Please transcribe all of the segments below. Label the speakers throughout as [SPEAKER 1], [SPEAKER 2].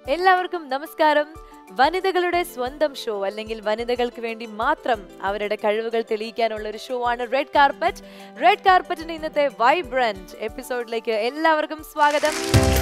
[SPEAKER 1] എല്ലാവർക്കും നമസ്കാരം. വനിതകളുടെ സ്വന്തം ഷോ അല്ലെങ്കിൽ വനിതകൾക്ക് വേണ്ടി മാത്രം അവരുടെ കഴിവുകൾ തെളിയിക്കാനുള്ള ഒരു ഷോ ആണ് റെഡ് കാർപ്പറ്റ്. റെഡ് കാർപ്പറ്റിന്റെ ഇന്നത്തെ വൈബ്രന്റ് എപ്പിസോഡിലേക്ക് എല്ലാവർക്കും സ്വാഗതം.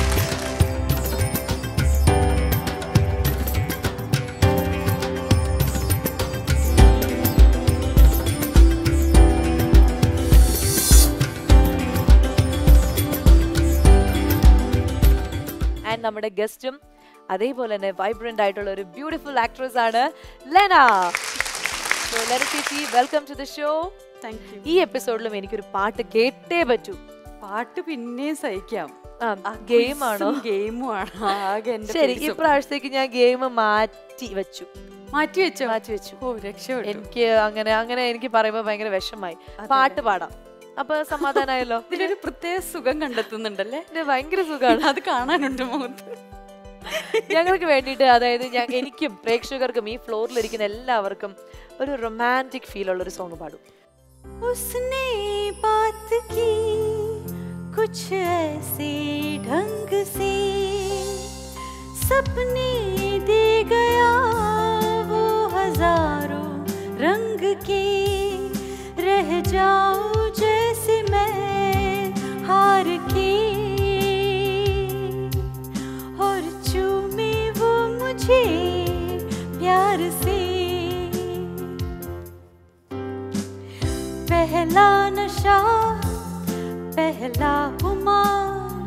[SPEAKER 1] നമ്മുടെ ഗസ്റ്റും അതേപോലെ തന്നെ വൈബ്രന്റ് ആയിട്ടുള്ള ഒരു ബ്യൂട്ടിഫുൾ ആക്ട്രസ് ആണ് ലെന. സോ ലെന ചേച്ചി, വെൽക്കം ടു ദി ഷോ. ഈ എപ്പിസോഡിലും എനിക്കൊരു പാട്ട് കേട്ടേ പറ്റൂ.
[SPEAKER 2] പാട്ട് പിന്നെ സഹിക്കാം.
[SPEAKER 1] ഗെയിമാണോ?
[SPEAKER 2] ഗെയിമാണ്.
[SPEAKER 1] ശരി, ഇപ്രാവശ്യത്തേക്ക് ഞാൻ ഗെയിം മാറ്റി വെച്ചു.
[SPEAKER 2] മാറ്റി വെച്ചു.
[SPEAKER 1] ഓ രക്ഷപ്പെട്ടു. എനിക്ക് അങ്ങനെ എനിക്ക് പറയുമ്പോ ഭയങ്കര വിഷമായി. പാട്ട് പാടാം, അപ്പൊ സമാധാനമായല്ലോ.
[SPEAKER 2] ഇതിലൊരു പ്രത്യേക സുഖം കണ്ടെത്തുന്നുണ്ടല്ലേ?
[SPEAKER 1] ഭയങ്കര സുഖമാണ്,
[SPEAKER 2] അത് കാണാനുണ്ട് മുഖത്ത്.
[SPEAKER 1] ഞങ്ങൾക്ക് വേണ്ടിയിട്ട്, അതായത് എനിക്കും പ്രേക്ഷകർക്കും ഈ ഫ്ലോറിലിരിക്കുന്ന എല്ലാവർക്കും ഒരു റൊമാൻറ്റിക് ഫീൽ ഉള്ള ഒരു സോങ് പാടും.
[SPEAKER 2] उसने बात की कुछ ऐसे ढंग से सपने दे गया वो हजारों रंग के रह जाऊं जैसे मैं हार के और चूमे वो मुझे प्यार से पहला नशा पहला खुमार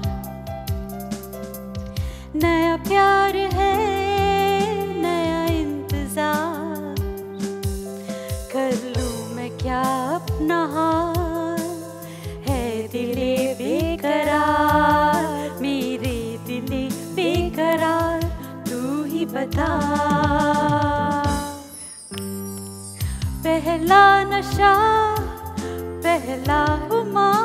[SPEAKER 2] नया प्यार है नया इंतजार कर लूं मैं क्या अपना हाल है दिले बेकरार मेरे दिले बेकरार तू ही बता पहला नशा पहला खुमार.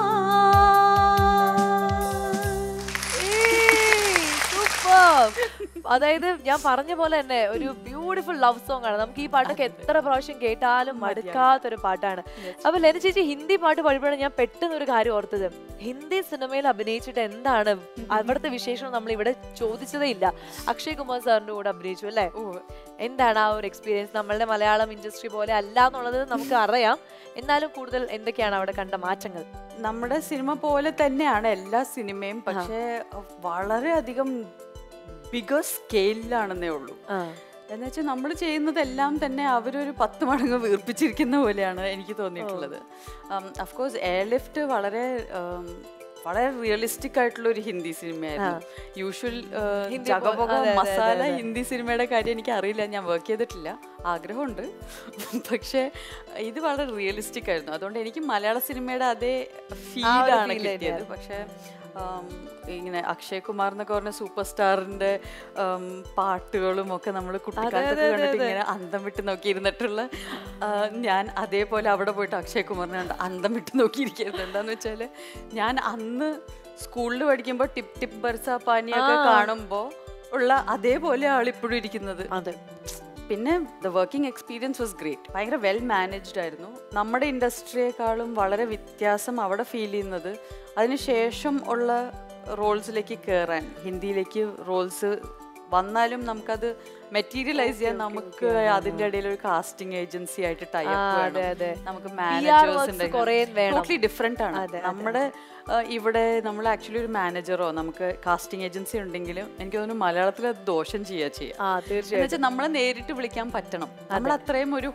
[SPEAKER 1] അതായത് ഞാൻ പറഞ്ഞ പോലെ തന്നെ ഒരു ബ്യൂട്ടിഫുൾ ലവ് സോങ് ആണ്. നമുക്ക് ഈ പാട്ടൊക്കെ എത്ര പ്രാവശ്യം കേട്ടാലും മടുക്കാത്തൊരു പാട്ടാണ്. അപ്പൊ ലെന ചേച്ചി ഹിന്ദി പാട്ട് പാടുമ്പോഴാണ് ഞാൻ പെട്ടെന്ന് ഒരു കാര്യം ഓർത്തത്. ഹിന്ദി സിനിമയിൽ അഭിനയിച്ചിട്ട് എന്താണ് അവിടുത്തെ വിശേഷം നമ്മൾ ഇവിടെ ചോദിച്ചതേ ഇല്ല. അക്ഷയ് കുമാർ സാറിന്റെ കൂടെ അഭിനയിച്ചു അല്ലേ? എന്താണ് ആ ഒരു എക്സ്പീരിയൻസ്? നമ്മളുടെ മലയാളം ഇൻഡസ്ട്രി പോലെ അല്ല എന്നുള്ളത് നമുക്ക് അറിയാം. എന്നാലും കൂടുതൽ എന്തൊക്കെയാണ് അവിടെ കണ്ട മാറ്റങ്ങൾ?
[SPEAKER 2] നമ്മുടെ സിനിമ പോലെ തന്നെയാണ് എല്ലാ സിനിമയും, പക്ഷേ വളരെയധികം ബിഗർ സ്കെയിലാണെന്നേ ഉള്ളൂ. എന്ന് വെച്ചാൽ നമ്മൾ ചെയ്യുന്നതെല്ലാം തന്നെ അവരൊരു 10 മടങ്ങ് വീർപ്പിച്ചിരിക്കുന്ന പോലെയാണ് എനിക്ക് തോന്നിയിട്ടുള്ളത്. അഫ്കോഴ്സ് എയർലിഫ്റ്റ് വളരെ റിയലിസ്റ്റിക് ആയിട്ടുള്ള ഒരു ഹിന്ദി സിനിമയായിരുന്നു. യൂഷ്വൽ ജഗബോഗ മസാല ഹിന്ദി സിനിമയുടെ കാര്യം എനിക്ക് അറിയില്ല, ഞാൻ വർക്ക് ചെയ്തിട്ടില്ല, ആഗ്രഹമുണ്ട്. പക്ഷേ ഇത് വളരെ റിയലിസ്റ്റിക് ആയിരുന്നു. അതുകൊണ്ട് എനിക്ക് മലയാള സിനിമയുടെ അതേ ഫീലാണ് കിട്ടിയത്. പക്ഷേ ഇങ്ങനെ അക്ഷയ് കുമാർ എന്നൊക്കെ പറഞ്ഞ സൂപ്പർ സ്റ്റാറിന്റെ പാട്ടുകളും ഒക്കെ നമ്മൾ കുട്ടിക്കാലത്തൊക്കെ കണ്ടിട്ട് ഇങ്ങനെ അന്തം വിട്ട് നോക്കിയിരുന്നിട്ടുള്ള ഞാൻ അതേപോലെ അവിടെ പോയിട്ട് അക്ഷയ് കുമാറിനെ കണ്ട് അന്തം വിട്ട് നോക്കിയിരിക്കുന്നത്. എന്താന്ന് വെച്ചാൽ ഞാൻ അന്ന് സ്കൂളിൽ പഠിക്കുമ്പോൾ ടിപ് ടിപ് ബർസ പാനിയൊക്കെ കാണുമ്പോൾ ഉള്ള അതേപോലെ ആളിപ്പോഴും ഇരിക്കുന്നത്.
[SPEAKER 1] അതെ.
[SPEAKER 2] പിന്നെ the working experience was great. ഭയങ്കര വെൽ മാനേജ്ഡ് ആയിരുന്നു. നമ്മുടെ ഇൻഡസ്ട്രിയേക്കാളും വളരെ വ്യത്യാസം അവിടെ ഫീൽ ചെയ്യുന്നത് അതിനുശേഷം ഉള്ള റോൾസിലേക്ക് കയറാൻ, ഹിന്ദിയിലേക്ക് റോൾസ് വന്നാലും നമുക്കത് മെറ്റീരിയലൈസ് ചെയ്യാൻ നമുക്ക് അതിന്റെ ഇടയിൽ ഒരു കാസ്റ്റിംഗ് ഏജൻസി ആയിട്ട് ടൈപ്പ് വേണം, നമുക്ക് മാനേജേഴ്സിന്റെ ടോട്ടലി ഡിഫറെന്റ് ആണ്. നമ്മുടെ ഇവിടെ നമ്മൾ ആക്ച്വലി ഒരു മാനേജറോ നമുക്ക് കാസ്റ്റിംഗ് ഏജൻസി ഉണ്ടെങ്കിലും എനിക്ക് തോന്നുന്നു മലയാളത്തിൽ അത് ദോഷം തീർച്ചയായും നമ്മളെ നേരിട്ട് വിളിക്കാൻ പറ്റണം. നമ്മൾ അത്രയും ഒരു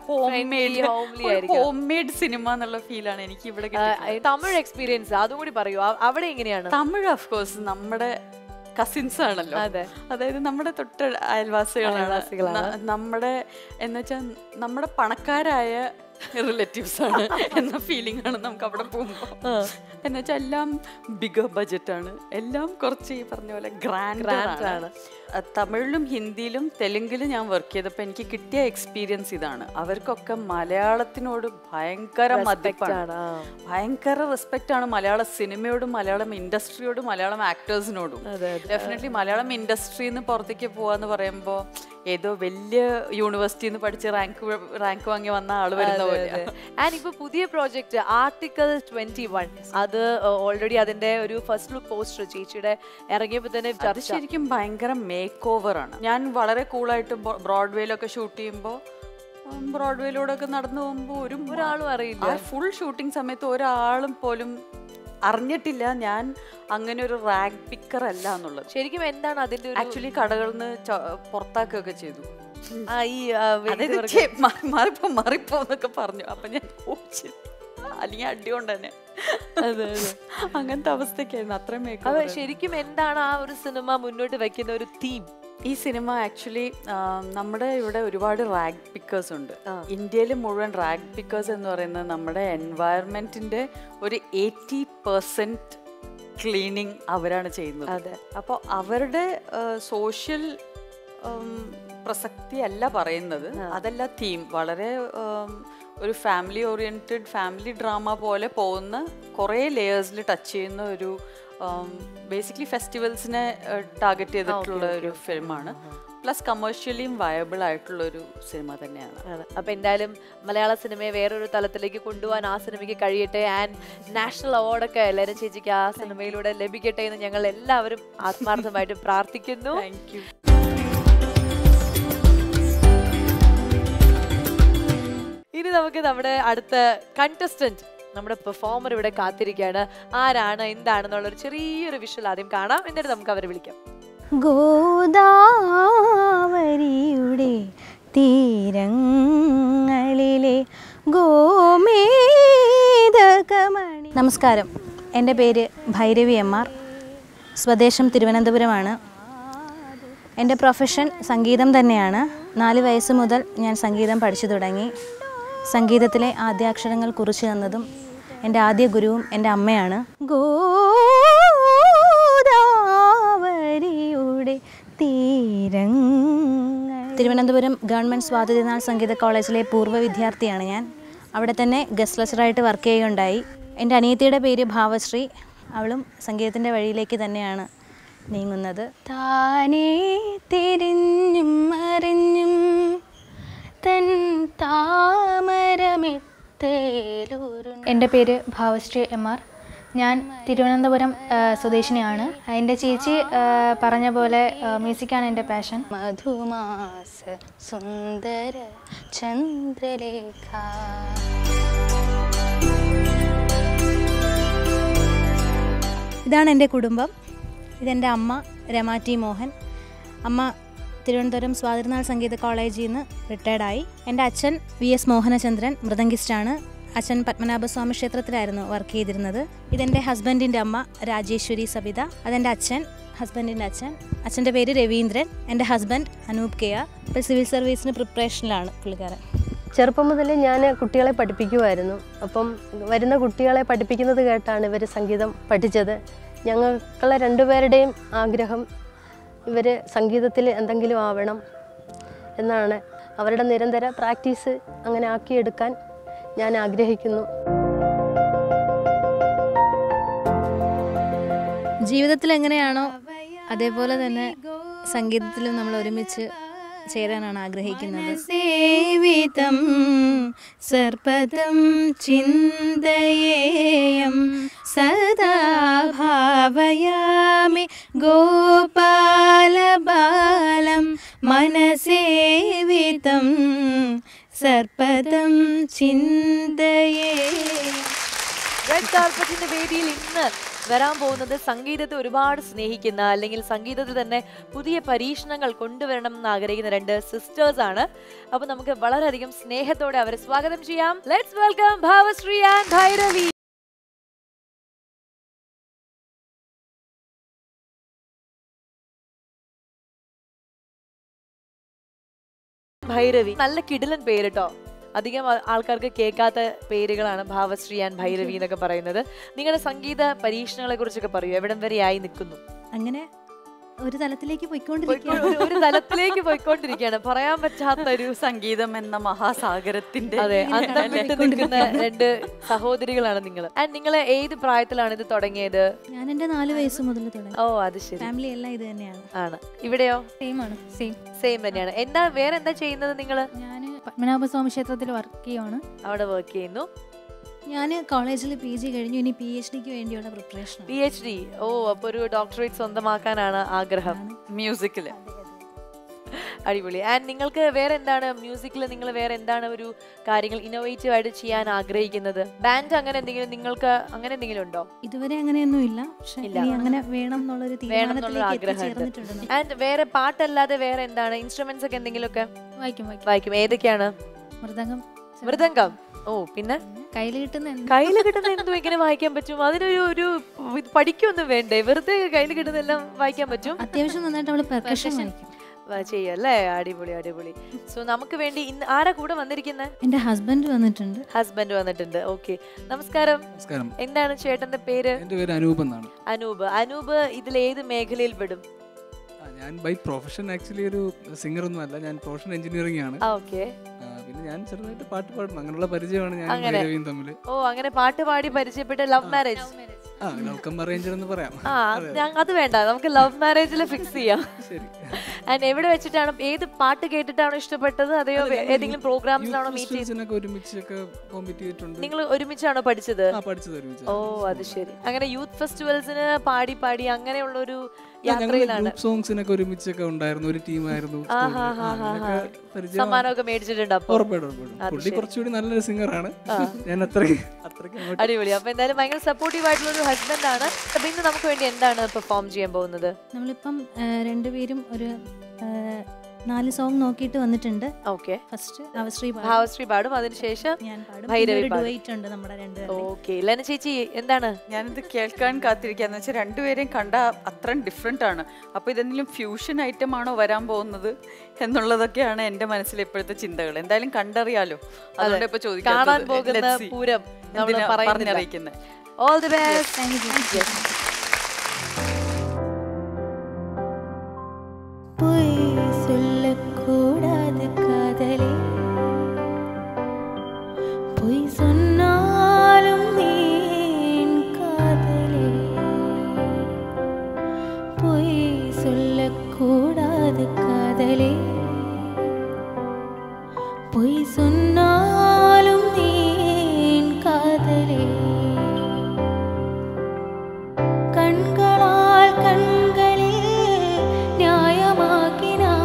[SPEAKER 2] ഹോം മെയ്ഡ് സിനിമ എന്നുള്ള ഫീലാണ് എനിക്ക് ഇവിടെ.
[SPEAKER 1] തമിഴ് എക്സ്പീരിയൻസ് അതും കൂടി പറയൂ, അവിടെ എങ്ങനെയാണ്?
[SPEAKER 2] തമിഴ് ഓഫ്കോഴ്സ് നമ്മുടെ കസിൻസ് ആണല്ലോ, അതായത് നമ്മുടെ തൊട്ട് അയൽവാസികളാണ്. നമ്മുടെ എന്ന് വെച്ചാൽ നമ്മുടെ പണക്കാരായ റിലേറ്റീവ്സ് ആണ് എന്ന ഫീലിംഗ് ആണ് നമുക്ക് അവിടെ പോകുമ്പോൾ. എന്ന് വെച്ചാൽ എല്ലാം ബിഗർ ബഡ്ജറ്റ് ആണ്, എല്ലാം കുറച്ച് ഈ പറഞ്ഞ പോലെ ഗ്രാൻഡ് ആണ്. തമിഴിലും ഹിന്ദിയിലും തെലുങ്കിലും ഞാൻ വർക്ക് ചെയ്തപ്പോൾ എനിക്ക് കിട്ടിയ എക്സ്പീരിയൻസ് ഇതാണ്. അവർക്കൊക്കെ മലയാളത്തിനോട് ഭയങ്കര മതിപ്പാണ്, ഭയങ്കര റെസ്പെക്റ്റ് ആണ് മലയാള സിനിമയോടും മലയാളം ഇൻഡസ്ട്രിയോടും മലയാളം ആക്ടേഴ്സിനോടും. ഡെഫിനറ്റ്ലി മലയാളം ഇൻഡസ്ട്രിന്ന് പുറത്തേക്ക് പോവാന്ന് പറയുമ്പോൾ ഏതോ വലിയ യൂണിവേഴ്സിറ്റിയിൽ നിന്ന് പഠിച്ച് റാങ്ക് വാങ്ങി വന്ന ആള് വരുന്ന പോലെ.
[SPEAKER 1] ആൻഡ് ഇപ്പൊ പുതിയ പ്രോജക്റ്റ് ആർട്ടിക്കിൾ 21 അത് ഓൾറെഡി അതിന്റെ ഒരു ഫസ്റ്റ് ലുക്ക് പോസ്റ്റർ ചേച്ചിയുടെ ഇറങ്ങിയപ്പോ തന്നെ
[SPEAKER 2] അത് ശരിക്കും ഭയങ്കര മേക്ക് ഓവർ ആണ്. ഞാൻ വളരെ കൂളായിട്ട് ബ്രോഡ്വേയിലൊക്കെ ഷൂട്ട് ചെയ്യുമ്പോൾ ബ്രോഡ്വേയിലൂടെ ഒക്കെ നടന്നു പോകുമ്പോൾ ഒരാളും അറിയില്ല. ഫുൾ ഷൂട്ടിംഗ് സമയത്ത് ഒരാളും പോലും അറിഞ്ഞിട്ടില്ല ഞാൻ അങ്ങനെ ഒരു റാങ്ക് പിക്കർ അല്ല എന്നുള്ളത്.
[SPEAKER 1] ശരിക്കും എന്താണ് അതിന്റെ
[SPEAKER 2] ആക്ച്വലി കടകളിൽ നിന്ന് പുറത്താക്കുകയൊക്കെ ചെയ്തു. മാറിപ്പോ എന്നൊക്കെ പറഞ്ഞു. അപ്പൊ ഞാൻ അല്ലെങ്കിൽ അടി കൊണ്ട് തന്നെ അങ്ങനത്തെ അവസ്ഥക്കായിരുന്നു. അത്രയും
[SPEAKER 1] ശരിക്കും എന്താണ് ആ ഒരു സിനിമ മുന്നോട്ട് വെക്കുന്ന ഒരു തീം?
[SPEAKER 2] ഈ സിനിമ ആക്ച്വലി നമ്മുടെ ഇവിടെ ഒരുപാട് റാഗ് പിക്കേഴ്സ് ഉണ്ട്. ഇന്ത്യയിൽ മുഴുവൻ റാഗ് പിക്കേഴ്സ് എന്ന് പറയുന്നത് നമ്മുടെ എൻവയറമെന്റിന്റെ ഒരു 80% ക്ലീനിങ് അവരാണ് ചെയ്യുന്നത്. അപ്പോൾ അവരുടെ സോഷ്യൽ പ്രസക്തി അല്ല പറയുന്നത്, അതല്ല തീം. വളരെ ഒരു ഫാമിലി ഓറിയന്റഡ് ഫാമിലി ഡ്രാമ പോലെ പോകുന്ന കുറേ ലെയേഴ്സിൽ ടച്ച് ചെയ്യുന്ന ഒരു ബേസിക്കലി ഫെസ്റ്റിവൽസിനെ ടാർഗറ്റ് ചെയ്തിട്ടുള്ള ഒരു ഫിലിമാണ്. പ്ലസ് കമേഴ്ഷ്യലിയും വയബിൾ ആയിട്ടുള്ള ഒരു സിനിമ തന്നെയാണ്.
[SPEAKER 1] അപ്പൊ എന്തായാലും മലയാള സിനിമയെ വേറൊരു തലത്തിലേക്ക് കൊണ്ടുപോകാൻ ആ സിനിമയ്ക്ക് കഴിയട്ടെ. ആൻഡ് നാഷണൽ അവാർഡൊക്കെ എല്ലാവരും ചേച്ചിക്ക് ആ സിനിമയിലൂടെ ലഭിക്കട്ടെ എന്ന് ഞങ്ങൾ എല്ലാവരും ആത്മാർത്ഥമായിട്ട് പ്രാർത്ഥിക്കുന്നു.
[SPEAKER 2] Thank you.
[SPEAKER 1] ഇനി നമുക്ക് നമ്മുടെ അടുത്ത കണ്ടസ്റ്റന്റ്, നമ്മുടെ പെർഫോമർ ഇവിടെ കാത്തിരിക്കുകയാണ്. ആരാണ് എന്താണെന്നുള്ള ഒരു ചെറിയൊരു വിഷ്വൽ ആദ്യം കാണാം, എന്നിട്ട് നമുക്ക് അവരെ വിളിക്കാം.
[SPEAKER 3] ഗോദാവരിയുടെ തീരങ്ങളിലെ ഗോമേതകമണി. നമസ്കാരം, എൻ്റെ പേര് ഭൈരവി MR. സ്വദേശം തിരുവനന്തപുരമാണ്. എൻ്റെ പ്രൊഫഷൻ സംഗീതം തന്നെയാണ്. 4 വയസ്സ് മുതൽ ഞാൻ സംഗീതം പഠിച്ചു തുടങ്ങി. സംഗീതത്തിലെ ആദ്യാക്ഷരങ്ങൾ കുറിച്ചു തന്നതും എൻ്റെ ആദ്യ ഗുരുവും എൻ്റെ അമ്മയാണ്. ഗോദാവരിയുടെ തീരങ്ങൾ. തിരുവനന്തപുരം ഗവൺമെൻറ് സ്വാതിനാൾ സംഗീത കോളേജിലെ പൂർവ്വ വിദ്യാർത്ഥിയാണ് ഞാൻ. അവിടെ തന്നെ ഗസ്റ്റ് ലെക്ചറായിട്ട് വർക്ക് ചെയ്യുകയുണ്ടായി. എൻ്റെ അനിയത്തിയുടെ പേര് ഭാവശ്രീ. അവളും സംഗീതത്തിൻ്റെ വഴിയിലേക്ക് തന്നെയാണ് നീങ്ങുന്നത്. താനേ തിരിഞ്ഞും അറിഞ്ഞും തൻ താമരമെത്തേലൂരു. എൻ്റെ പേര് ഭാവശ്രീ MR. ഞാൻ തിരുവനന്തപുരം സ്വദേശിനിയാണ്. എൻ്റെ ചേച്ചി പറഞ്ഞ പോലെ മ്യൂസിക്കാണ് എൻ്റെ പാഷൻ. മധുമാസ സുന്ദര ചന്ദ്രലേഖ. ഇതാണ് എൻ്റെ കുടുംബം. ഇതെൻ്റെ അമ്മ രമാ ടി മോഹൻ. അമ്മ തിരുവനന്തപുരം സ്വാതിനാൾ സംഗീത കോളേജിൽ നിന്ന് റിട്ടയർഡായി. എൻ്റെ അച്ഛൻ VS മോഹനചന്ദ്രൻ, മൃദംഗിസ്റ്റാണ്. അച്ഛൻ പത്മനാഭസ്വാമി ക്ഷേത്രത്തിലായിരുന്നു വർക്ക് ചെയ്തിരുന്നത്. ഇതെൻ്റെ ഹസ്ബൻഡിൻ്റെ അമ്മ രാജേശ്വരി സബിത. അതെൻ്റെ അച്ഛൻ, ഹസ്ബൻഡിൻ്റെ അച്ഛൻ. അച്ഛൻ്റെ പേര് രവീന്ദ്രൻ. എൻ്റെ ഹസ്ബൻഡ് അനൂപ് KR. ഇപ്പോൾ സിവിൽ സർവീസിന് പ്രിപ്പറേഷനിലാണ് പുള്ളിക്കാരൻ.
[SPEAKER 4] ചെറുപ്പം മുതൽ ഞാൻ കുട്ടികളെ പഠിപ്പിക്കുമായിരുന്നു. അപ്പം വരുന്ന കുട്ടികളെ പഠിപ്പിക്കുന്നത് കേട്ടാണ് ഇവർ സംഗീതം പഠിച്ചത്. ഞങ്ങളെ രണ്ടുപേരുടെയും ആഗ്രഹം ഇവർ സംഗീതത്തിൽ എന്തെങ്കിലും ആവണം എന്നാണ്. അവരുടെ നിരന്തര പ്രാക്ടീസ് അങ്ങനെ ആക്കിയെടുക്കാൻ ഞാൻ ആഗ്രഹിക്കുന്നു.
[SPEAKER 3] ജീവിതത്തിൽ എങ്ങനെയാണോ അതേപോലെ തന്നെ സംഗീതത്തിലും നമ്മൾ ഒരുമിച്ച് ചേരാനാണ് ആഗ്രഹിക്കുന്നത്. സേവിതം സർപ്പദം ചിന്തയേയം സദാ ഭാവയാമി ഗോപാലബാലം മനസേവിതം സർപ്പദം ചിന്തയേ.
[SPEAKER 1] റെഡ് കാർപ്പറ്റിന്റെ വേദിയിൽ ഇന്ന് വരാൻ പോകുന്നത് സംഗീതത്തെ ഒരുപാട് സ്നേഹിക്കുന്ന, അല്ലെങ്കിൽ സംഗീതത്തിൽ തന്നെ പുതിയ പരീക്ഷണങ്ങൾ കൊണ്ടുവരണം എന്ന് ആഗ്രഹിക്കുന്ന 2 സിസ്റ്റേഴ്സ് ആണ്. അപ്പൊ നമുക്ക് വളരെയധികം സ്നേഹത്തോടെ അവരെ സ്വാഗതം ചെയ്യാം. Let's welcome Bhavashree and Bhairavi. Bhairavi നല്ല കിടിലൻ പേര് ട്ടോ. അധികം ആൾക്കാർക്ക് കേൾക്കാത്ത പേരുകളാണ് ഭാവശ്രീ ആൻഡ് ഭൈരവി എന്നൊക്കെ പറയുന്നത്. നിങ്ങളുടെ സംഗീത പരീക്ഷണങ്ങളെ കുറിച്ചൊക്കെ പറയൂ. എവിടം വരെയായി നിൽക്കുന്നു?
[SPEAKER 3] അങ്ങനെ ഒരു തലത്തിലേക്ക് പോയിക്കൊണ്ടിരിക്കുകയാണ്.
[SPEAKER 1] ഒരു തലത്തിലേക്ക് പോയിക്കൊണ്ടിരിക്കുകയാണ്. പറയാൻ പറ്റാത്ത ഒരു
[SPEAKER 2] സംഗീതം എന്ന മഹാസാഗരത്തിന്റെ
[SPEAKER 1] അതെ അന്തം വിട്ട് നിൽക്കുന്ന രണ്ട് സഹോദരികളാണ് നിങ്ങൾ. ആൻഡ് നിങ്ങൾ ഏത് പ്രായത്തിലാണ് ഇത് തുടങ്ങിയത്?
[SPEAKER 3] ഞാൻ എൻ്റെ 4 വയസ്സ് മുതൽ തുടങ്ങി.
[SPEAKER 1] ഓ അത് ശരി.
[SPEAKER 3] ഫാമിലി എല്ലാം ഇത് തന്നെയാണ്.
[SPEAKER 1] ആണ്. ഇവിടെയോ?
[SPEAKER 3] സെയിം ആണ്.
[SPEAKER 1] സെയിം തന്നെയാണ്. എന്താ വേറെ എന്താ ചെയ്യുന്നത് നിങ്ങള്?
[SPEAKER 3] ഞാൻ പത്മനാഭസ്വാമി ക്ഷേത്രത്തിൽ വർക്ക് ചെയ്യുവാണ്.
[SPEAKER 1] അവിടെ വർക്ക് ചെയ്യുന്നു.
[SPEAKER 3] ഞാൻ കോളേജിൽ PG കഴിഞ്ഞു. ഇനി PhD വേണ്ടിയുള്ള പ്രിപ്പറേഷൻ.
[SPEAKER 1] PhD. ഓ അപ്പൊ ഒരു ഡോക്ടറേറ്റ് സ്വന്തമാക്കാനാണ് ആഗ്രഹം
[SPEAKER 2] മ്യൂസിക്കില്.
[SPEAKER 1] അടിപൊളി. ആൻഡ് നിങ്ങൾക്ക് വേറെ എന്താണ് മ്യൂസിക്കിൽ നിങ്ങൾ വേറെ എന്താണ് ഒരു കാര്യങ്ങൾ ഇന്നോവേറ്റീവ് ആയിട്ട് ചെയ്യാൻ ആഗ്രഹിക്കുന്നത്? ബാൻഡ് അങ്ങനെ എന്തെങ്കിലും നിങ്ങൾക്ക് അങ്ങനെ എന്തെങ്കിലും ഉണ്ടോ?
[SPEAKER 3] ഇതുവരെ അങ്ങനെയൊന്നും ഇല്ല. പക്ഷെ ഇനി അങ്ങനെ വേണം എന്നുള്ളൊരു തീരുമാനത്തിലേക്ക് എത്തിച്ചേർന്നിട്ടുണ്ട്.
[SPEAKER 1] ആൻഡ് വേറെ പാട്ടല്ലാതെ വേറെ എന്താണ് ഇൻസ്ട്രുമെന്റ്സ് ഒക്കെ എന്തെങ്കിലുമൊക്കെ വായിക്കും? ഏതൊക്കെയാണ്? മൃദംഗം. ഓ പിന്നെ
[SPEAKER 3] കയ്യിൽ കിട്ടുന്ന
[SPEAKER 1] എന്തും ഇങ്ങനെ വായിക്കാൻ പറ്റും? അതിനൊരു ഒരു പഠിക്കൊന്നും വേണ്ടേ? വെറുതെ കയ്യിൽ കിട്ടുന്നെല്ലാം വായിക്കാൻ പറ്റും.
[SPEAKER 3] അത്യാവശ്യം നന്നായിട്ട് അവള് പെർക്കഷൻ
[SPEAKER 1] ചെയ്യല്ലേ? അടിപൊളി അടിപൊളി. സോ നമുക്ക് വേണ്ടി ഇന്ന് ആരാ കൂടെ വന്നിരിക്കുന്നത്?
[SPEAKER 3] എന്റെ ഹസ്ബൻഡ് വന്നിട്ടുണ്ട്.
[SPEAKER 1] ഓക്കെ, നമസ്കാരം. എന്താണ് ചേട്ടന്റെ പേര്?
[SPEAKER 5] എന്റെ പേര് അനൂപ് എന്നാണ്.
[SPEAKER 1] അനൂപ് ഇതിൽ ഏത് മേഖലയിൽ പെടും?
[SPEAKER 5] ഞാൻ ബൈ പ്രൊഫഷൻ ആക്ച്വലി ഒരു സിംഗർ ഒന്നും അല്ല. ഞാൻ പ്രൊഫഷൻ എഞ്ചിനീയറിംഗ് ആണ്. പിന്നെ ഞാൻ ചെറുതായിട്ട് പാട്ട് പാടും. അങ്ങനെയുള്ള പരിചയമാണ് ഞാൻ തമ്മിൽ.
[SPEAKER 1] ഓ അങ്ങനെ പാട്ട് പാടി പരിചയപ്പെട്ട ലവ് മാരേജ്?
[SPEAKER 5] വെൽക്കം അറേഞ്ചർ എന്ന് പറയാം.
[SPEAKER 1] അത് വേണ്ട, നമുക്ക് ലവ് മാരേജിൽ ഫിക്സ് ചെയ്യാം. ആൻഡ് എവിടെ വെച്ചിട്ടാണ്? ഏത് പാട്ട് കേട്ടിട്ടാണോ ഇഷ്ടപ്പെട്ടത്? അതെയോ ഏതെങ്കിലും പ്രോഗ്രാംസിലാണോ മീറ്റ് ചെയ്തിട്ടുണ്ട്? നിങ്ങൾ ഒരുമിച്ചാണോ പഠിച്ചത്? ഓ അത് ശരി. അങ്ങനെ യൂത്ത് ഫെസ്റ്റിവൽസിന് പാടി അങ്ങനെയുള്ള ഒരു യാത്രയിലാണ്.
[SPEAKER 5] സോങ്സിനൊക്കെ ഒരുമിച്ചൊക്കെ ഉണ്ടായിരുന്നു. ഒരു ടീമായിരുന്നു.
[SPEAKER 1] സമ്മാനമൊക്കെ മേടിച്ചിട്ടുണ്ട്.
[SPEAKER 5] കുറച്ചുകൂടി നല്ലൊരു സിംഗറാണ് ഞാൻ.
[SPEAKER 1] അടിപൊളി. അപ്പൊ എന്തായാലും ഭയങ്കര സപ്പോർട്ടീവ് ആയിട്ടുള്ള ഒരു ഹസ്ബൻഡ് ആണ്. അപ്പൊ ഇന്ന് നമുക്ക് വേണ്ടി എന്താണ് പെർഫോം ചെയ്യാൻ പോകുന്നത്?
[SPEAKER 3] നമ്മളിപ്പം രണ്ടുപേരും ഒരു 4 സോങ് നോക്കിയിട്ട് വന്നിട്ടുണ്ട്.
[SPEAKER 1] ഓക്കെ,
[SPEAKER 3] ഫസ്റ്റ്
[SPEAKER 1] ഭാവശ്രീ പാടും, അതിനുശേഷം ഭൈരവി
[SPEAKER 3] പാടും.
[SPEAKER 1] ഓക്കെ, ലെന ചേച്ചി എന്താണ്?
[SPEAKER 2] ഞാനിത് കേൾക്കാൻ കാത്തിരിക്കാന്ന് വെച്ചാൽ രണ്ടുപേരെയും കണ്ട അത്ര ഡിഫറെന്റ് ആണ്. അപ്പൊ ഇതെന്തെങ്കിലും ഫ്യൂഷൻ ഐറ്റം ആണോ വരാൻ പോകുന്നത് എന്നുള്ളതൊക്കെയാണ് എന്റെ മനസ്സിൽ ഇപ്പോഴത്തെ ചിന്തകൾ. എന്തായാലും കണ്ടറിയാലോ, അതുകൊണ്ട് ഇപ്പൊ
[SPEAKER 1] കാണാൻ പോകുന്ന പൂരം
[SPEAKER 2] പറഞ്ഞറിയിക്കുന്നത്.
[SPEAKER 1] All the best.
[SPEAKER 3] சொல்லக்கூடாது காதலே, பொய் சொன்னாலும் ஏன் காதலே, பொய் சொல்லக்கூடாது காதலே, பொய் சொன்னாலும் ஏன் காதலே, கண்களால் கண்களில் நியாயமாக்கினார்,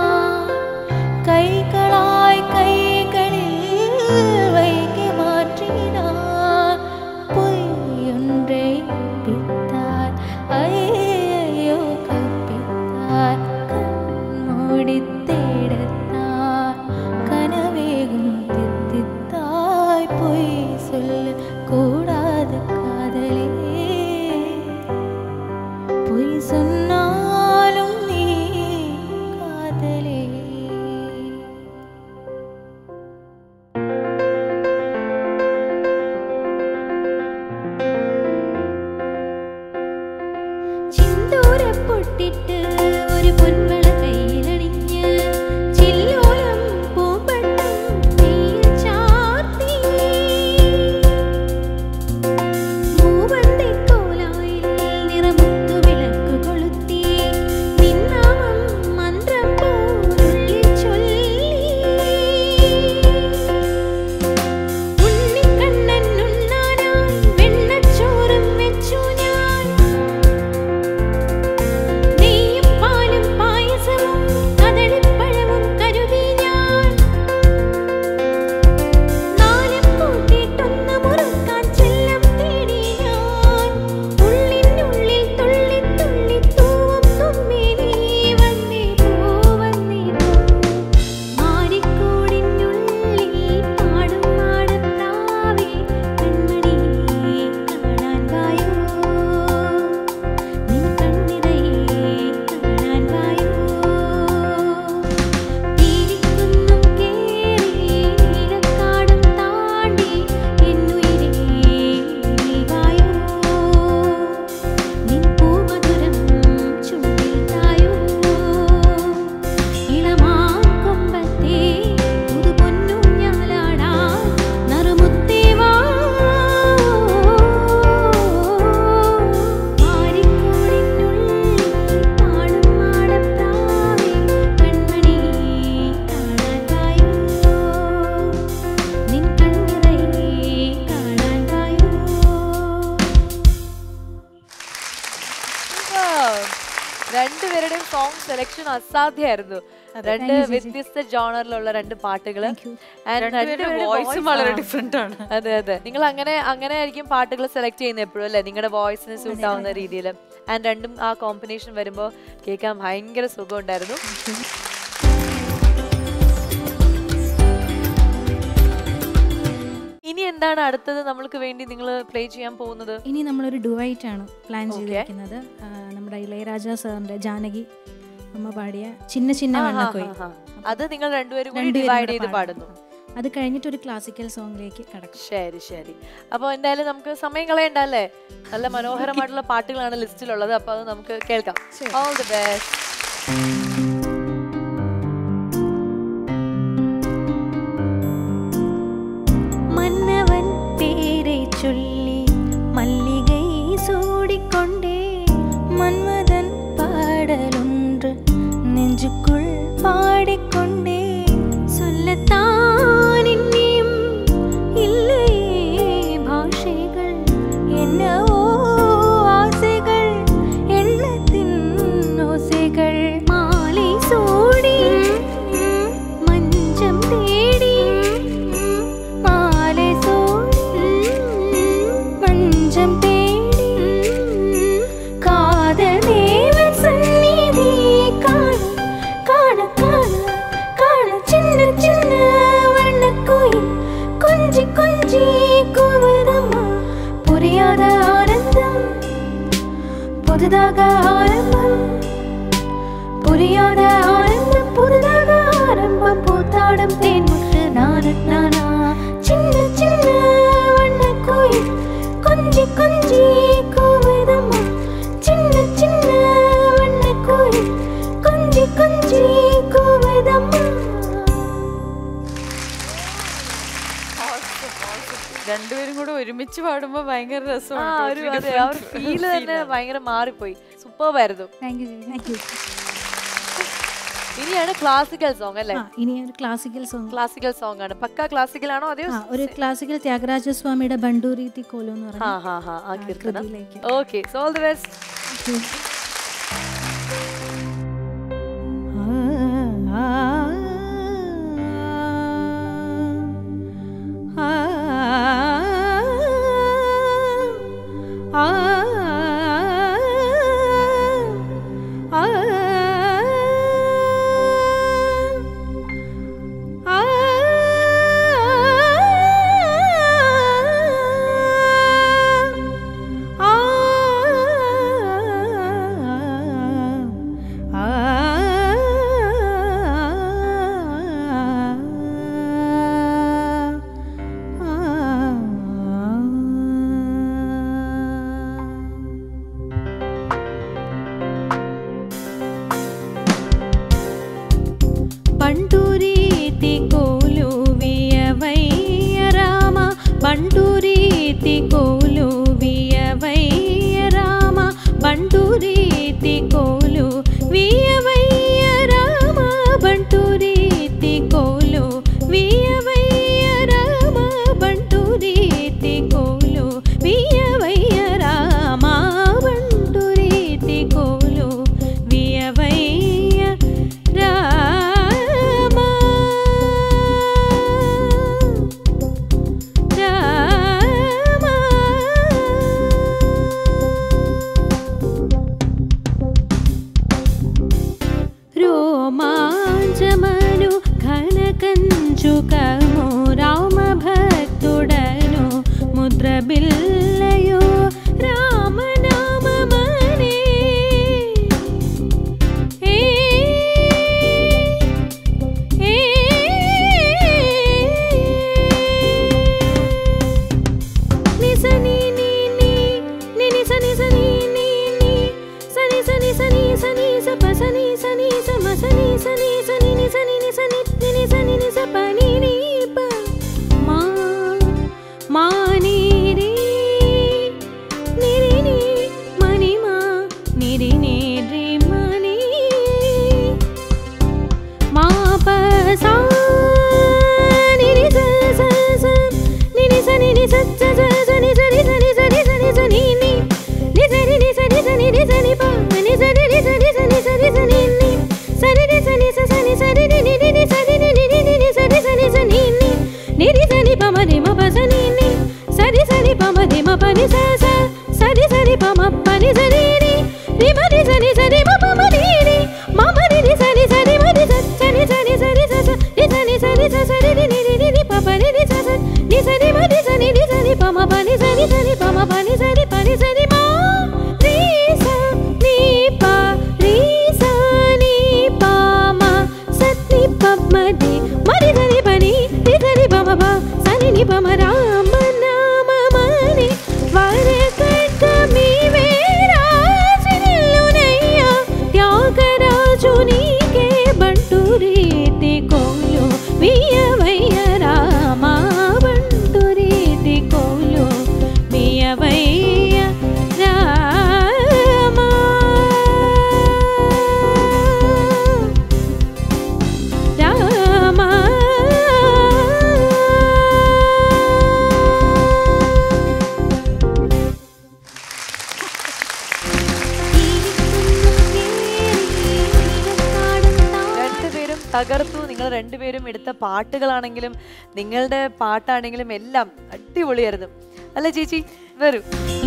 [SPEAKER 3] கைகளாய் கைகளில் வைக்க மாற்றினார், பொய்யொன்றை பித்தார், ஐயோ கற்பித்தார், கண்மூடி தேடத்தார், கனவேகும் தித்தித்தாய், பொய் சொல்ல கூடாது காதலே, பொய் சொன்னாலும் நீ காதலே. ചിന്തൂര പൊട്ടിട്ട് ഒരു പൊൻവള കയ്യിലണിഞ്ഞ് ചില്ലോലം പൂമ്പട്ടം നെയ്യിൽ ചാർത്തി, മൂവന്തിക്കോലായിൽ നിറമുത്തു വിളക്ക് കൊളുത്തി, നിന്നാമം മന്ത്രം
[SPEAKER 1] സെലക്ഷൻ അസാധ്യമായിരുന്നു. രണ്ട് വ്യത്യസ്ത ജോണറിലുള്ള രണ്ട് പാട്ടുകൾ.
[SPEAKER 2] വോയിസും വളരെ ഡിഫറെന്റ് ആണ്.
[SPEAKER 1] അതെ അതെ, നിങ്ങൾ അങ്ങനെ ആയിരിക്കും പാട്ടുകൾ സെലക്ട് ചെയ്യുന്നത് എപ്പോഴും അല്ലേ, നിങ്ങളുടെ വോയിസിന് സൂട്ട് ആവുന്ന രീതിയിൽ. ആൻഡ് രണ്ടും ആ കോമ്പിനേഷൻ വരുമ്പോൾ കേൾക്കാൻ ഭയങ്കര സുഖം ഉണ്ടായിരുന്നു. ഇനി എന്താണ് അടുത്തത് നമ്മൾക്ക് വേണ്ടി നിങ്ങൾ പ്ലേ ചെയ്യാൻ പോകുന്നത്?
[SPEAKER 3] ഇനി നമ്മളൊരു ഡുവൈറ്റ് ആണ് പ്ലാൻ ചെയ്തിരിക്കുന്നത്. നമ്മുടെ ഇളയരാജ സാറിന്റെ ജാനകി അമ്മ പാടിയ ചിന്ന ചിന്ന വെണ്ണക്കോയി.
[SPEAKER 1] അത് നിങ്ങൾ രണ്ടുപേരും കൂടി ഡിവൈഡ് ചെയ്ത് പാടുന്നു.
[SPEAKER 3] അത് കഴിഞ്ഞിട്ട് ഒരു ക്ലാസിക്കൽ സോങ്ങിലേക്ക് കടക്കും.
[SPEAKER 1] ശരി ശരി. അപ്പോൾ എന്തായാലും നമുക്ക് സമയം കളയണ്ടല്ലേ, നല്ല മനോഹരമായിട്ടുള്ള പാട്ടുകളാണ് ലിസ്റ്റിലുള്ളത്. അപ്പോൾ അത് നമുക്ക് കേൾക്കാം. All the best.
[SPEAKER 6] மன்னவன் பேரை சொல்லி மல்லிகை சூடிக்கொண்டே மன்மதன் பாடலொன்று நெஞ்சுக்குள் பாடிக்கொண்டே சொல்லத்தான் இன்னியும் இல்லையே பாஷைகள், என்னவோ ஆசைகள், எண்ணத்தின் ஓசைகள். மாலை சூடி மஞ்சம் தேடி மாலை சூடி மஞ்சம் தேடி காதல் தேவன் சந்நிதி காண காண காண காண சின்ன சின்ன வண்ணக்குயில் கொஞ்சி கொஞ்சி கூவுதம்மா. புரியாத ஆனந்தம் புதுதாக ஆரம்பம், புரியாத ஆனந்தம் புதுதாக ஆரம்பம். பூத்தாடும் தேன்முட்டு நானா நானா சின்ன சின்ன வண்ணக்குயில் கொஞ்சி கொஞ்சி கூவுதம்மா. சின்ன சின்ன வண்ணக்குயில் கொஞ்சி கொஞ்சி கூவுதம்மா.
[SPEAKER 2] രണ്ടുപേരും കൂടെ ഒരുമിച്ച് പാടുമ്പോ ഭയങ്കര രസമാണ്.
[SPEAKER 1] ഫീല് തന്നെ ഭയങ്കര മാറിപ്പോയി. സൂപ്പർബായിരുന്നു.
[SPEAKER 3] Thank you.
[SPEAKER 1] ഇനിയാണ് ക്ലാസിക്കൽ സോങ് അല്ലേ?
[SPEAKER 3] ഇനി ഒരു ക്ലാസിക്കൽ സോങ്.
[SPEAKER 1] ക്ലാസിക്കൽ സോങ് ആണ്. പക്ക ക്ലാസിക്കൽ ആണോ? അതെയോ
[SPEAKER 3] ഒരു ക്ലാസിക്കൽ ത്യാഗരാജസ്വാമിയുടെ ബണ്ടൂരി തി കോലോ എന്ന് പറഞ്ഞ
[SPEAKER 1] കൃതിയിലേക്ക്. Okay, so all the best.
[SPEAKER 6] Ni sani sani ni ni ni sani ni ni ni ni sani sani sani ni ni sani pa ma ni ma pa sani ni sani sani pa ma ni ma pa ni sa sa sani sani pa ma pa ni sani ni ma ni sani sani ma pa ma ni ma ma ni sani sani ma ni sani sani sani sa sa ni sani sani sa sani ni ni pa pa ni sa sa ni sani ma ni sani pa ma pa ni sani sani pa ma pa ni sani pa ni sani ma ri sa ni pa ri sa ni pa ma sa ni pa ma ni sani pa ni sani pa ma pa sani ni pa ma ra ma na ma ma ni varakata mi vera sinillunayya tyagaraaju nike bantu reeti kolu viyavayya rama bantu reeti kolu viyavayya rama rama
[SPEAKER 1] രണ്ടുപേരും തകർത്തു. നിങ്ങൾ രണ്ടുപേരും എടുത്ത പാട്ടുകളാണെങ്കിലും നിങ്ങളുടെ പാട്ടാണെങ്കിലും എല്ലാം അടിപൊളിയായിരുന്നു അല്ലേ ചേച്ചി? വരൂ.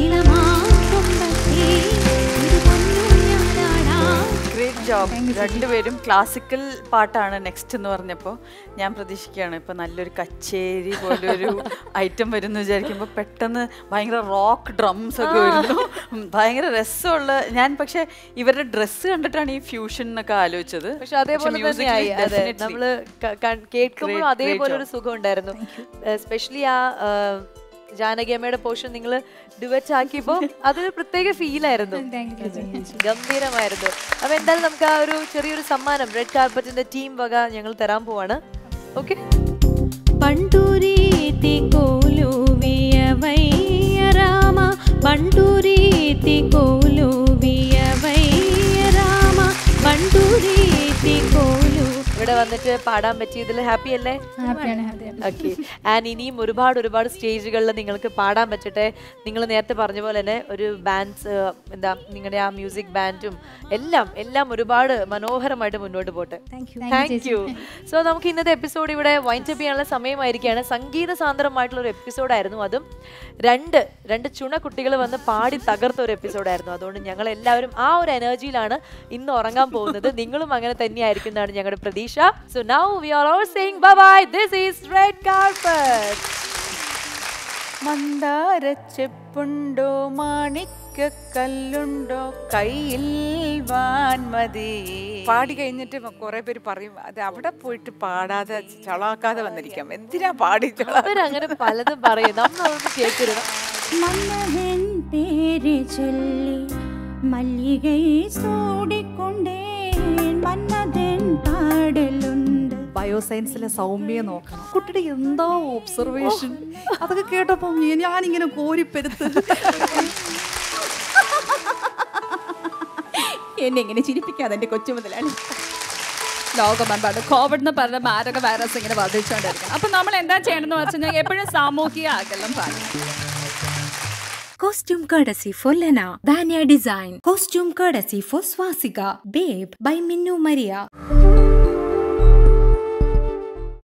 [SPEAKER 2] Great job. രണ്ടുപേരും ക്ലാസിക്കൽ പാട്ടാണ് നെക്സ്റ്റ് എന്ന് പറഞ്ഞപ്പോൾ ഞാൻ പ്രതീക്ഷിക്കുകയാണ് ഇപ്പം നല്ലൊരു കച്ചേരി പോലൊരു ഐറ്റം വരുന്നു വിചാരിക്കുമ്പോൾ പെട്ടെന്ന് ഭയങ്കര റോക്ക് ഡ്രംസ് ഒക്കെ വരുന്നു. ഭയങ്കര രസമുള്ള. ഞാൻ പക്ഷെ ഇവരുടെ ഡ്രസ്സ് കണ്ടിട്ടാണ് ഈ ഫ്യൂഷൻ എന്നൊക്കെ ആലോചിച്ചത്.
[SPEAKER 1] പക്ഷെ അതേപോലെ തന്നെയായി. അതെ, നമ്മള് കേൾക്കുമ്പോഴും അതേപോലെ ഒരു സുഖം ഉണ്ടായിരുന്നു. എസ്പെഷ്യലി ആ ജാനകിയമ്മയുടെ പോർഷൻ നിങ്ങൾ ഡുവറ്റ് ആക്കിയപ്പോൾ അതൊരു പ്രത്യേക ഫീലായിരുന്നു. ഗംഭീരമായിരുന്നു. അപ്പൊ എന്തായാലും നമുക്ക് ആ ഒരു ചെറിയൊരു സമ്മാനം റെഡ് കാർപ്പറ്റിന്റെ ടീം വക ഞങ്ങൾ തരാൻ പോവാണ്. ഓക്കെ.
[SPEAKER 6] പണ്ടൂരീതി കോലുവിയവയ്യ രാമ പണ്ടൂരീതി കോലുവിയവയ്യ രാമ പണ്ടൂരീതി കോലു.
[SPEAKER 1] ഇവിടെ വന്നിട്ട് പാടാൻ പറ്റിയതിൽ ഹാപ്പി അല്ലേ? ഓക്കെ. ആൻഡ് ഇനിയും ഒരുപാട് സ്റ്റേജുകളിൽ നിങ്ങൾക്ക് പാടാൻ പറ്റട്ടെ. നിങ്ങൾ നേരത്തെ പറഞ്ഞ പോലെ തന്നെ ഒരു ബാൻഡ്സ് എന്താ നിങ്ങളുടെ ആ മ്യൂസിക് ബാൻഡും എല്ലാം ഒരുപാട് മനോഹരമായിട്ട് മുന്നോട്ട് പോട്ടെ. Thank you. സോ നമുക്ക് ഇന്നത്തെ എപ്പിസോഡ് ഇവിടെ വൈൻഡ് അപ്പ് ചെയ്യാനുള്ള സമയമായിരിക്കുകയാണ്. സംഗീത സാന്ദ്രമായിട്ടുള്ള ഒരു എപ്പിസോഡായിരുന്നു. അതും രണ്ട് ചുണ കുട്ടികൾ വന്ന് പാടി തകർത്ത ഒരു എപ്പിസോഡായിരുന്നു. അതുകൊണ്ട് ഞങ്ങൾ എല്ലാവരും ആ ഒരു എനർജിയിലാണ് ഇന്ന് ഉറങ്ങാൻ പോകുന്നത്. നിങ്ങളും അങ്ങനെ തന്നെയായിരിക്കും എന്നാണ് ഞങ്ങളുടെ പ്രതീക്ഷ. So now we are all saying bye bye. This is Red Carpet.
[SPEAKER 7] മന്ദാരച്ചെപ്പുണ്ടോ മാണിക്കല്ലുണ്ടോ കയ്യിൽ വാൻമതി. പാടി കഴിഞ്ഞിട്ട് കുറെ പേര് പറയും അത് അവിടെ പോയിട്ട് പാടാതെ ചളാക്കാതെ വന്നിരിക്കാം, എന്തിനാ പാടി
[SPEAKER 1] അങ്ങനെ പലതും പറയും, നമ്മളൊന്നും കേൾക്കരുത്.
[SPEAKER 6] മന്നഹൻ പേര് ചൊല്ലി മല്ലികൈ സൂടിക്കൊണ്ടേ മന്നതൻ പാടലുണ്ട്.
[SPEAKER 8] ബയോസയൻസിലെ സൗമ്യ നോക്കണം, കുട്ടിയുടെ എന്താ ഒബ്സർവേഷൻ, അതൊക്കെ കേട്ടപ്പോ ഞാനിങ്ങനെ കോരിപ്പെരുത്ത്
[SPEAKER 9] എന്നെ ഇങ്ങനെ ചിരിപ്പിക്കാതെ എൻ്റെ കൊച്ചു മുതലാണ്. ലോകമെമ്പാട് കോവിഡ് എന്ന് പറഞ്ഞ മാരക വൈറസ് ഇങ്ങനെ വർദ്ധിച്ചുകൊണ്ടിരിക്കണം. അപ്പൊ നമ്മൾ എന്താ ചെയ്യണമെന്ന് വെച്ചാൽ എപ്പോഴും സാമൂഹിക അകലം പാലിക്കണം.
[SPEAKER 10] Costume courtesy for Lena, Dania Design. Costume courtesy for Swastika, Babe by Minnu Maria.